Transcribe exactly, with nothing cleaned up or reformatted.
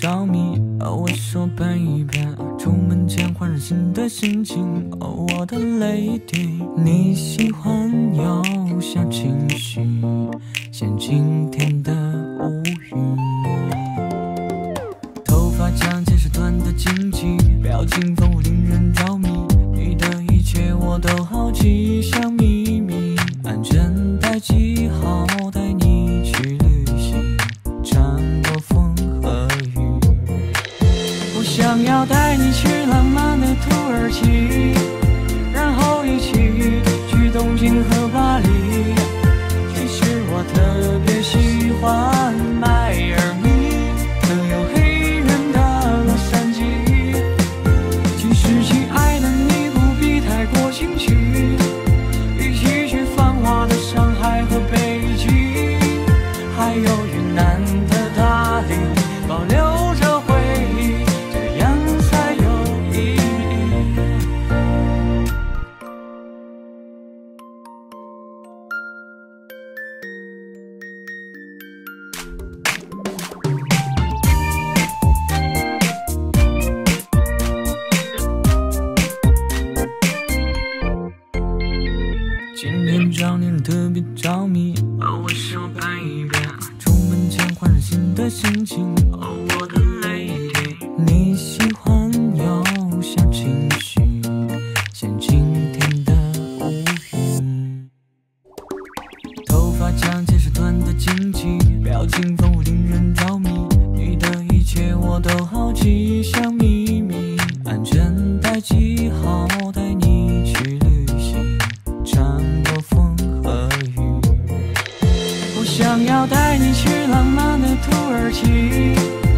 着迷。哦，我说 baby， 出门前换上新的心情。哦，我的 lady， 你喜欢有小情绪，像今天的无语。头发长见识短的惊奇，表情丰富令人着迷。你的一切我都好奇，像秘密，安全带系好，带你去旅行，穿过风和雨。我想要带你去浪漫的土耳其，然后一起去东京和巴黎。其实我特别喜欢迈阿密，更有黑人的洛杉矶。其实亲爱的你不必太过心虚，一起去繁华的上海和北京，还有云南的大理，保留着回忆，这样才有意义。今天找你人特别着迷。哦，我说 baby， 出门前换上新的心情。哦，我的 lady， 你喜欢有小情绪，像今天的无语。头发长见识短的惊奇，表情丰富令人着迷。你的一切我都好奇，像秘密，安全带系好，带你去旅行，穿过风和雨。我想要带你去浪漫的土耳其，